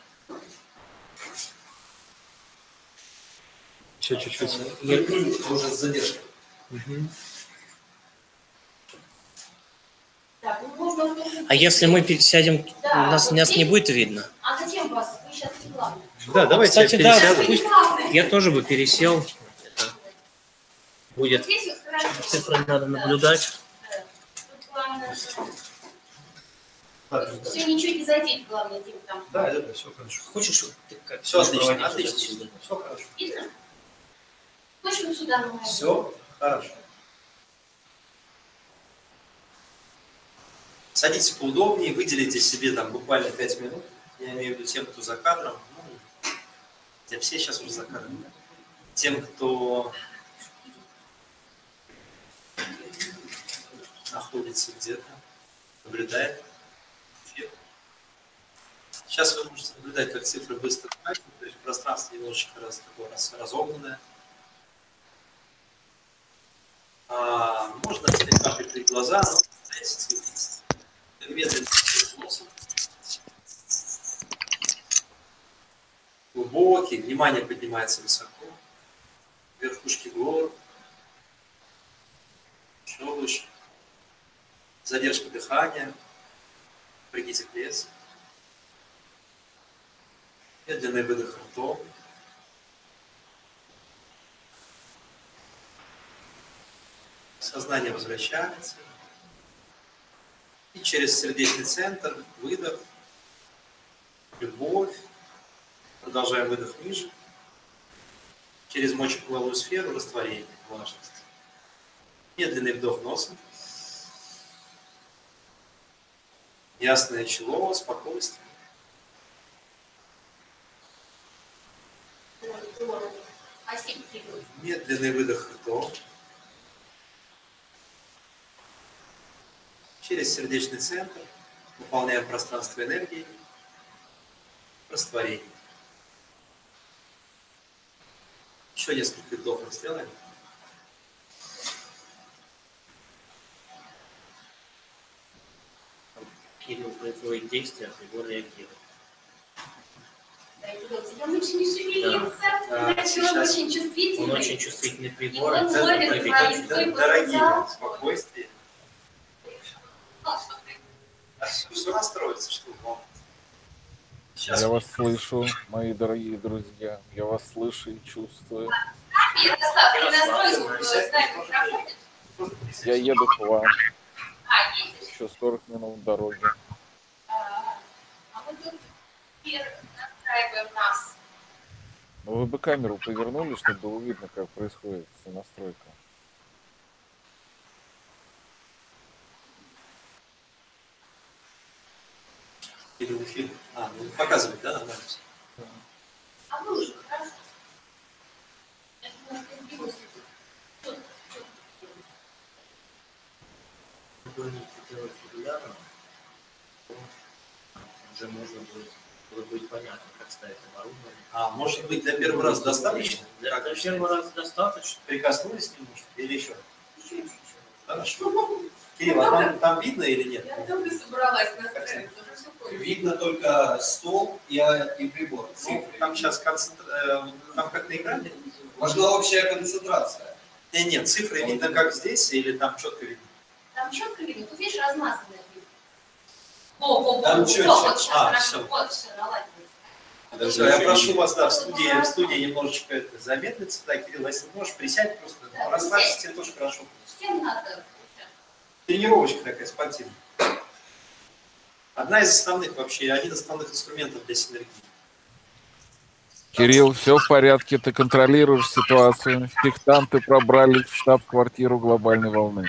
Еще чуть-чуть. Уже с задержкой. Так, ну, можно А если мы пересядем, Да, нас, вот нас не здесь- будет видно? А зачем вас? Вы сейчас главный. Да, давайте Кстати, я да, пересяду. пусть я тоже бы пересел. Это будет. Здесь вот хорошо. Цифры надо наблюдать. Да. Тут главное, все ничего не задеть, главное, Дим, там. Да, да, да, все хорошо. Хочешь, ты как Все отлично, проводить отлично. отсюда? Все хорошо. Видно? Хочешь вот сюда? наверное? Все хорошо. Садитесь поудобнее, выделите себе там буквально пять минут. Я имею в виду тем, кто за кадром. Ну, те все сейчас уже за кадром. Да? Тем, кто находится где-то, наблюдает эфир. Сейчас вы можете наблюдать, как цифры быстро скачут, то есть пространство немножечко раз, такое раз, разогнанное. А, можно слегка прикрыть глаза, но эти цифры. Медленно носом. Глубокий, внимание поднимается высоко. Верхушки гор. Еще выше. Задержка дыхания. Пригните к лесу. Медленный выдох ртом. Сознание возвращается. И через сердечный центр выдох, любовь. Продолжаем выдох ниже. Через мочеполовую сферу растворение, влажность. Медленный вдох носом. Ясное чело, спокойствие. Медленный выдох ртом. Через сердечный центр выполняем пространство энергии, растворение. Еще несколько вдохов сделаем. Кирилл производит действия, а прибор реагирует. Да, Кирилл, тебе лучше не шевелиться. Да, Человек сейчас очень чувствительный. Он очень чувствительный прибор. И он это ловит приведет- твои- Да, дорогие, спокойствие. Все настроится, что вам. Сейчас. Я вас слышу, мои дорогие друзья. Я вас слышу и чувствую. Ярослав, ты настройку ставишь, проходишь? Я еду к вам. А, едешь? Еще сорок минут дороги. А, а мы тут теперь настраиваем нас. Ну, вы бы камеру повернули, чтобы было видно, как происходит вся настройка. Или в эфир. А, ну показывать, да, нормально? А вы уже, хорошо. Я немножко сбилась. Тут, тут. Будем это делать регулярно, то уже можно будет, будет быть понятно, как ставить оборудование. А, может быть, для первого раза достаточно? Для, для первого раза достаточно. Прикоснулись немножко или еще? Еще чуть-чуть. Хорошо. Кирилл, а там, там видно или нет? Я только собралась настраиваться, уже все понял. Видно только стол и, а, и прибор. Ну, Цифры. там сейчас концентр... э, там как на экране? Важна общая концентрация. Нет, нет, цифры видно как здесь или там четко видно? Там четко видно, тут видишь размазанное видно. Во, во, во, Там во, четче. вот сейчас А, хорошо, всё. вот все наладилось. Хорошо, я прошу вас, да, в студии, в студии немножечко это замедлиться. Да, Кирилл, если можешь, присядь просто, Да, расслабься, тебе тоже хорошо. Всем надо. Тренировочка такая спортивная. Одна из основных вообще, один из основных инструментов для синергии. Кирилл, все в порядке, ты контролируешь ситуацию. Фихтанты пробрались в штаб-квартиру глобальной волны.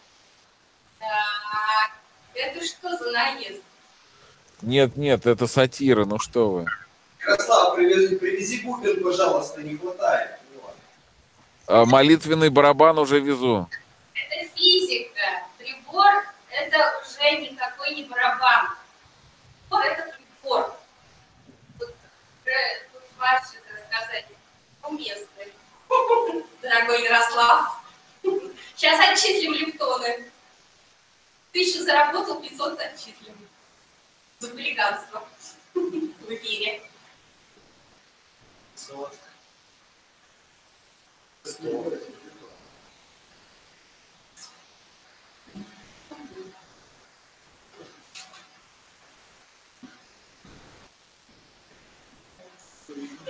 Так, это что за наезд? Нет, нет, это сатира, ну что вы. Ярослав, привези, привези бубен, пожалуйста, не хватает. Вот. А молитвенный барабан уже везу. Это физика. Прибор – это уже никакой не барабан. Прибор – это прибор. Тут, э, тут ваше, так сказать, уместный. Дорогой Ярослав. Сейчас отчислим лептоны. Тысячу заработал, пятьсот отчислим. За хулиганство в эфире. Вот.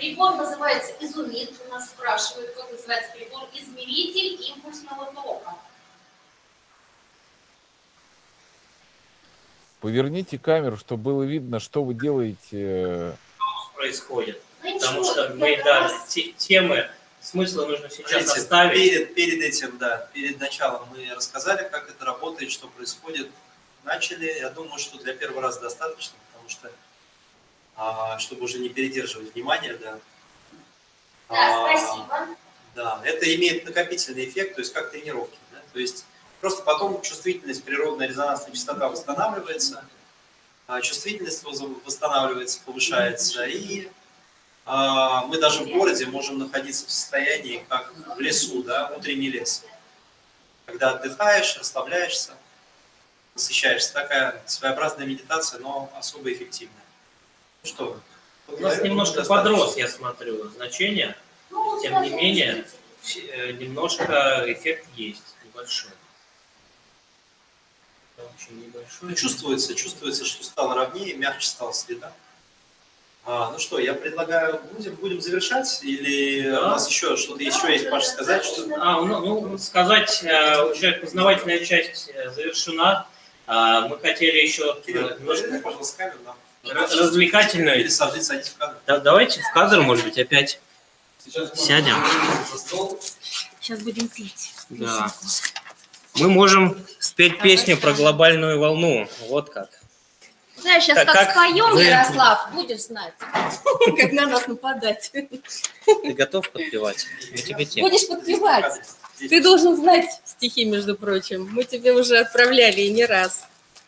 Прибор называется изумид. У нас спрашивают, как называется прибор. Измеритель импульсного тока. Поверните камеру, чтобы было видно, что вы делаете. Происходит. Ну, Потому ничего, что мы как даже раз- те- темы, смысла нужно сейчас Смотрите, оставить. Перед, перед этим, да, перед началом мы рассказали, как это работает, что происходит. Начали, я думаю, что для первого раза достаточно, потому что, а, чтобы уже не передерживать внимание, да. Да, А, спасибо. Да, это имеет накопительный эффект, то есть как тренировки. Да? То есть просто потом чувствительность, природная резонансная частота восстанавливается, а чувствительность восстанавливается, повышается, и а, мы даже в городе можем находиться в состоянии, как в лесу, да, утренний лес. Когда отдыхаешь, расслабляешься, насыщаешься. Такая своеобразная медитация, но особо эффективная. Ну что, У нас немножко подрос, я смотрю, значение. Ну, Тем не скажем, менее, э, немножко эффект есть, небольшой. Очень небольшой. Ну, чувствуется, чувствуется, что стало ровнее, мягче стала среда. А, ну что, я предлагаю, будем, будем завершать, или Да. у нас еще что-то еще есть, Паша, сказать? Что... А, ну, ну, сказать, э, уже познавательная часть э, завершена. А, мы хотели еще Кирилл, э, немножко поверни, пожалуйста, камеру нам. ра- развлекательную. Или садись, садись в кадр. Да, давайте в кадр, может быть, опять Сейчас сядем. за стол. Сейчас будем петь. Да. Мы можем спеть песню про глобальную волну. Вот как. Знаешь, сейчас Как- как, как споем, вы- Ярослав, будешь знать, как на нас нападать. Ты готов подпевать? Мы тебе тему. Будешь подпевать. Здесь. Ты должен знать стихи, между прочим. Мы тебе уже отправляли и не раз.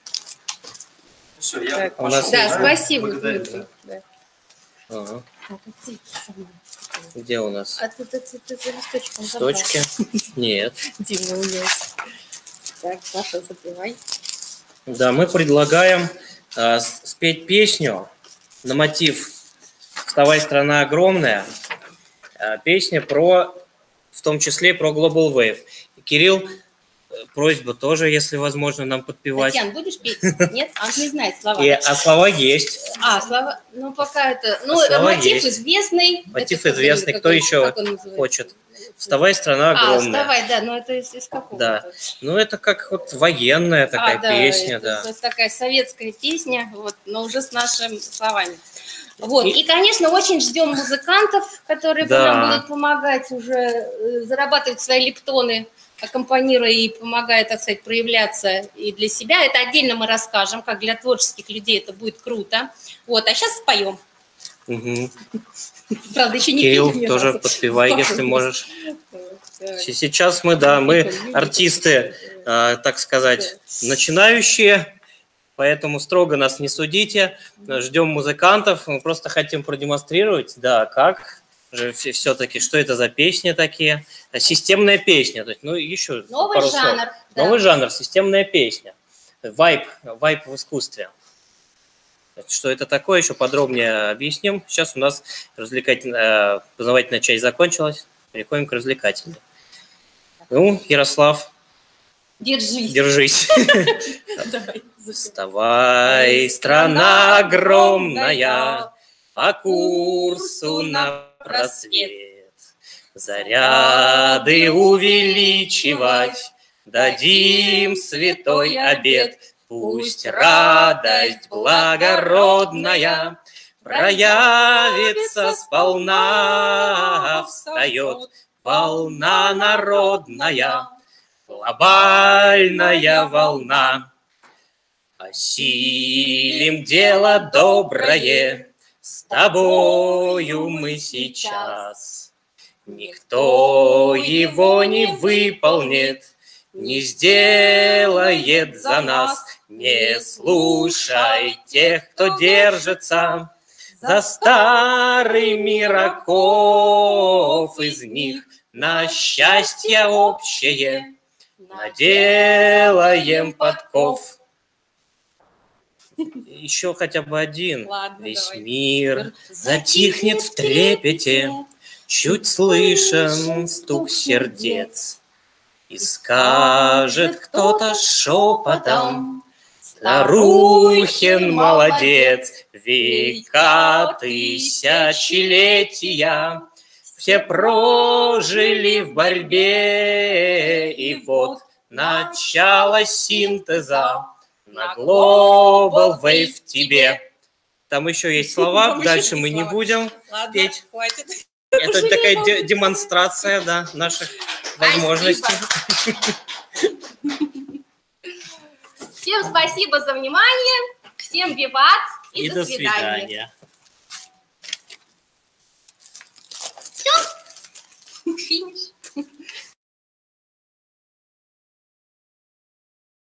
Ну все, я Так, у нас пошел, Да, есть, спасибо, благодарю, Дмитрий. да. Да. Ага. Так, иди со мной. Где у нас? А ты, ты, ты, ты за листочком забрал. Точки? Нет. Дима унес. Так, Паша, запивай. Да, мы предлагаем э, с- спеть песню на мотив «Вставай, страна огромная». Э, песня про, в том числе про Global Wave. Кирилл, э, просьба тоже, если возможно, нам подпевать. Татьяна, будешь петь? Нет? А он не знает слова. И, а слова есть. А, слова, ну пока это, ну А слова мотив есть. известный. Мотив Это как- известный. как Кто он- еще как он называется? хочет? «Вставай, страна А, огромная». вставай, да, но это из, из какого? Да. Ну, это как вот военная такая А, да, песня, это, да. то есть такая советская песня, вот, но уже с нашими словами. Вот. И- И, конечно, очень ждем музыкантов, которые Да. нам будут помогать уже э, зарабатывать свои лептоны, аккомпанируя и помогая, так сказать, проявляться и для себя. Это отдельно мы расскажем, как для творческих людей это будет круто. Вот, а сейчас споем. Мгм. Правда, еще не Кирилл, пели ни тоже разу. подпевай, если Похоже. можешь. Так. С- Сейчас мы, да, мы артисты, э, так сказать, начинающие, поэтому строго нас не судите. Ждем музыкантов, мы просто хотим продемонстрировать, да, как же все-таки, что это за песни такие. Системная песня, то есть, ну, еще Новый пару слов. жанр. да. Новый жанр, системная песня. Вайб, вайб в искусстве. Что это такое, еще подробнее объясним. Сейчас у нас развлекательная, э, познавательная часть закончилась. Переходим к развлекательной. Ну, Ярослав, Держись. держись. Давай, запивай. Вставай, страна огромная, по курсу на просвет. Заряды увеличивать, дадим святой обет. Пусть радость благородная проявится сполна, встает волна народная, глобальная волна. Осилим дело доброе, с тобою мы сейчас. Никто его не выполнит, не сделает за нас. Не слушай тех, кто держится за старый мир оков, из них на счастье общее наделаем подков. Еще хотя бы один. Ладно, Весь давай. мир затихнет в трепете, чуть слышен стук сердец. И скажет кто-то шепотом: Старухин молодец, века тысячелетия, все прожили в борьбе, и вот начало синтеза на Global Wave тебе. Там еще есть слова, Там дальше еще мы есть не слова. будем Ладно, петь. хватит. Это Уже такая не де- демонстрация, да, наших возможностей. Всем спасибо за внимание, всем виват и, И до, до свидания. свидания. Финиш.